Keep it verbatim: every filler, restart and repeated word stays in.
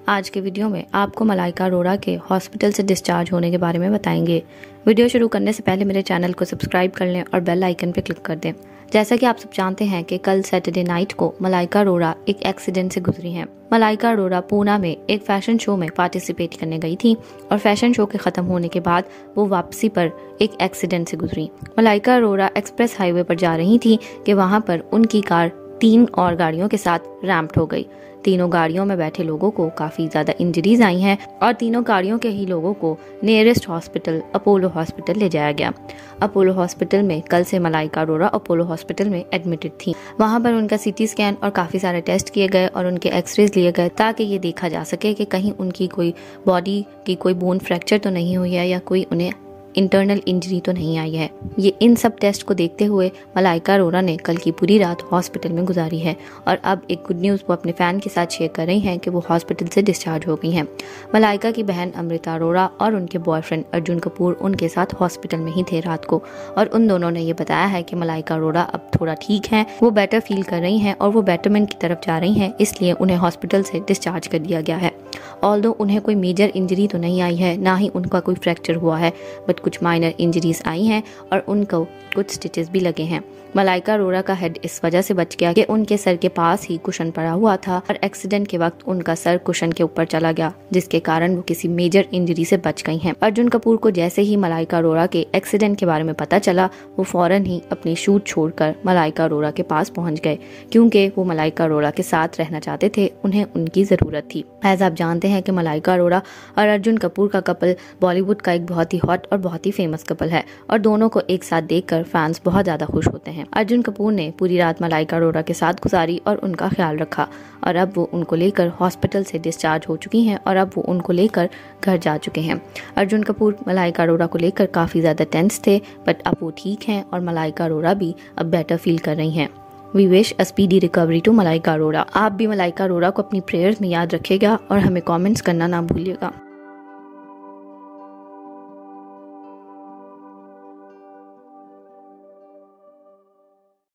आज के वीडियो में आपको मलाइका अरोड़ा के हॉस्पिटल से डिस्चार्ज होने के बारे में बताएंगे। वीडियो शुरू करने से पहले मेरे चैनल को सब्सक्राइब कर लें और बेल आइकन पर क्लिक कर दें। जैसा कि आप सब जानते हैं कि कल सैटरडे नाइट को मलाइका अरोड़ा एक एक्सीडेंट से गुजरी हैं। मलाइका अरोड़ा पूना में एक फैशन शो में पार्टिसिपेट करने गई थी और फैशन शो के खत्म होने के बाद वो वापसी पर एक एक्सीडेंट से गुजरी। मलाइका अरोड़ा एक्सप्रेस हाईवे पर जा रही थी कि वहां पर उनकी कार तीन और गाड़ियों के साथ रैम्प्ड हो गई। तीनों गाड़ियों में बैठे लोगों को काफी ज्यादा इंजरीज आई हैं और तीनों गाड़ियों के ही लोगों को नियरेस्ट हॉस्पिटल अपोलो हॉस्पिटल ले जाया गया। अपोलो हॉस्पिटल में कल से मलाइका अरोड़ा अपोलो हॉस्पिटल में एडमिटेड थी। वहां पर उनका सीटी स्कैन और काफी सारे टेस्ट किए गए और उनके एक्सरेज लिए गए ताकि ये देखा जा सके कि कहीं उनकी कोई बॉडी की कोई बोन फ्रैक्चर तो नहीं हुई है या कोई उन्हें इंटरनल इंजरी तो नहीं आई है। ये इन सब टेस्ट को देखते हुए मलाइका अरोड़ा ने कल की पूरी रात हॉस्पिटल में गुजारी है और अब एक गुड न्यूज़ वो अपने फैन के साथ शेयर कर रही हैं कि वो हॉस्पिटल से डिस्चार्ज हो गई हैं। मलाइका की बहन अमृता अरोड़ा और उनके बॉयफ्रेंड अर्जुन कपूर उनके साथ हॉस्पिटल में ही थे रात को और उन दोनों ने ये बताया है कि मलाइका अरोड़ा अब थोड़ा ठीक हैं, वो बेटर फील कर रही हैं और वो बेटरमेंट की तरफ जा रही हैं, इसलिए उन्हें हॉस्पिटल से डिस्चार्ज कर दिया गया है। ऑल्दो उन्हें कोई मेजर इंजरी तो नहीं आई है, ना ही उनका कोई फ्रैक्चर हुआ है, बट कुछ माइनर इंजरीज आई हैं और उनको कुछ स्टिचेस भी लगे हैं। मलाइका अरोड़ा का हेड इस वजह से बच गया कि उनके सर के पास ही कुशन पड़ा हुआ था और एक्सीडेंट के वक्त उनका सर कुशन के ऊपर चला गया, जिसके कारण वो किसी मेजर इंजरी से बच गई हैं। अर्जुन कपूर को जैसे ही मलाइका अरोड़ा के एक्सीडेंट के बारे में पता चला, वो फौरन ही अपनी शूट छोड़कर मलाइका अरोड़ा के पास पहुंच गए, क्योंकि वो मलाइका अरोड़ा के साथ रहना चाहते थे, उन्हें उनकी जरूरत थी। एज आप जानते हैं कि मलाइका अरोड़ा और अर्जुन कपूर का कपल बॉलीवुड का एक बहुत ही हॉट और बहुत ही फेमस कपल है और दोनों को एक साथ देखकर फैंस बहुत ज्यादा खुश होते हैं। अर्जुन कपूर ने पूरी रात मलाइका अरोड़ा के साथ गुजारी और उनका ख्याल रखा और अब वो उनको लेकर हॉस्पिटल से डिस्चार्ज हो चुकी हैं और अब वो उनको लेकर घर जा चुके हैं। अर्जुन कपूर मलाइका अरोड़ा को लेकर काफी ज्यादा टेंस थे, बट अब वो ठीक हैं और मलाइका अरोड़ा भी अब बेटर फील कर रही हैं। We wish a speedy recovery to Malaika Arora. आप भी मलाइका अरोड़ा को अपनी प्रेयर्स में याद रखिएगा और हमें कमेंट्स करना ना भूलिएगा।